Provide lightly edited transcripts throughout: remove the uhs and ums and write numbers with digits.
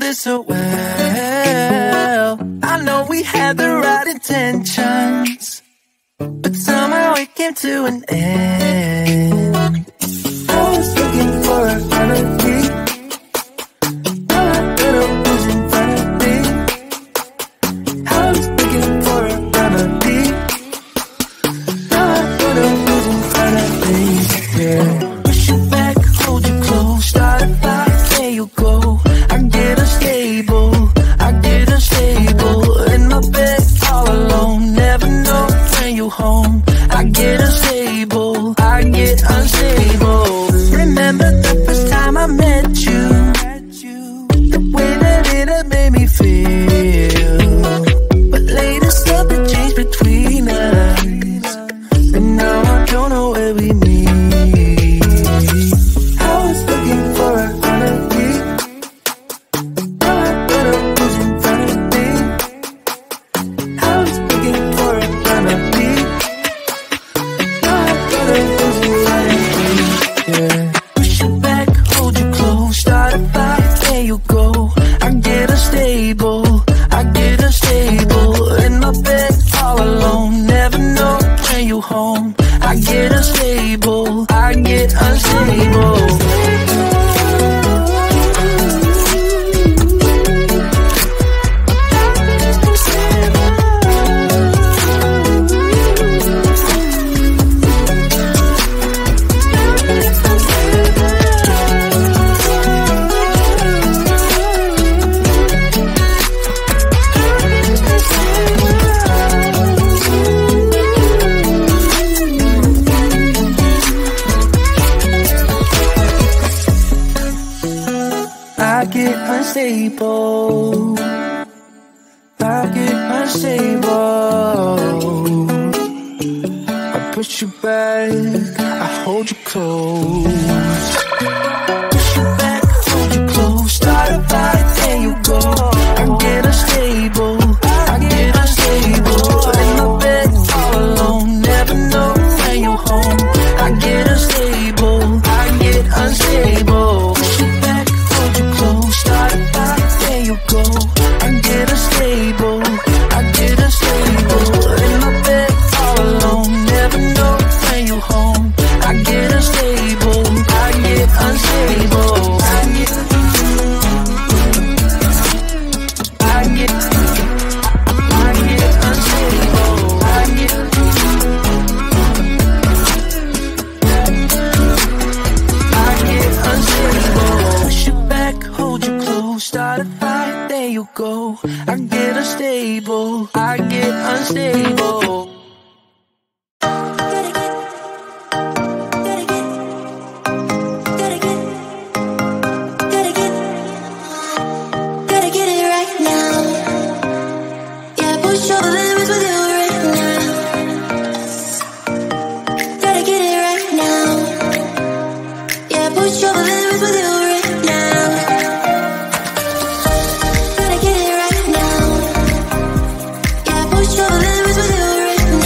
it so well. I know we had the right intentions, but somehow it came to an end. I was looking for a remedy. All I little was in front of me. I was looking for a remedy. All I little was in front of me. Yeah. Push you back, hold you close, start a fight, there you go. I get unstable, I get unstable. In my bed all alone, never know when you're home. I get unstable, I get unstable. Remember the first time I met you, the way that it had made me feel. But later something changed between us, and now I don't know where we meet. I was looking for a remedy. All I thought was in front of me. I was looking for a remedy. All I thought was in front of me. Yeah. Push you back, hold you close, start a fight, there you go. I get unstable, I get unstable. In my bed all alone, never know when you're home. I get unstable, I get unstable. I get unstable, I get unstable. I push you back, I hold you close. Push you back, hold you close, start a fight, there you go. I get unstable, I get unstable. In my bed all alone, never know when you're home. I get unstable, I get unstable. Push you back, hold you close, start a fight, there you go. I get unstable, I get unstable. In my bed all alone, never know when you're home. I get unstable, I get unstable. I get unstable. I get unstable. Push you back, hold you close, start a fight, there you go. I get unstable, I get unstable. Push your limits with you right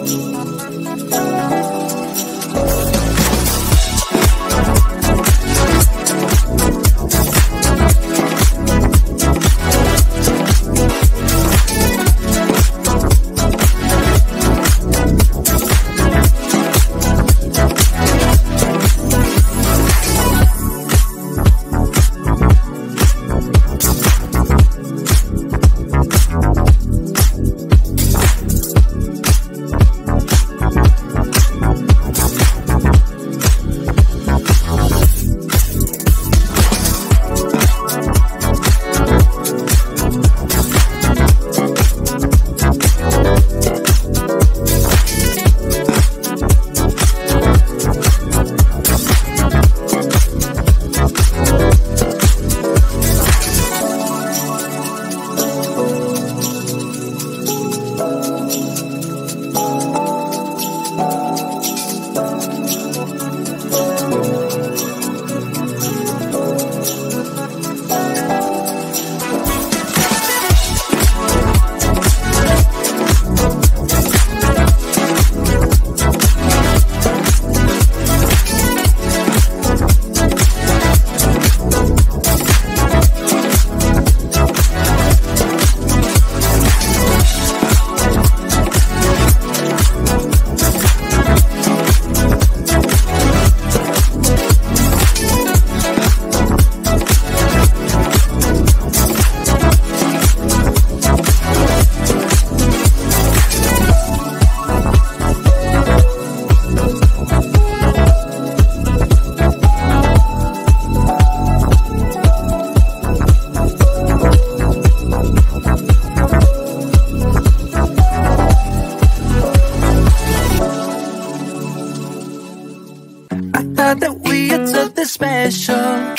special.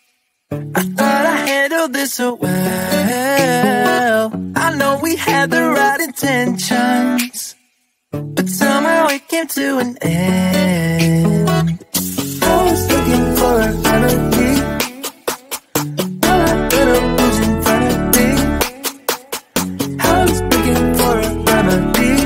I thought I handled this so well. I know we had the right intentions, but somehow it came to an end. I was looking for a remedy. All I better was in front of me. I was looking for a remedy.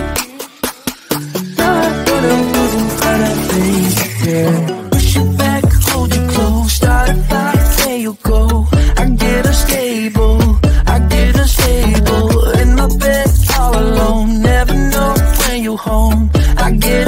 All I better was in front of me. Yeah. Push it back, hold you close, start a fire, there you go. I get unstable, in my bed all alone. Never know when you're home. I get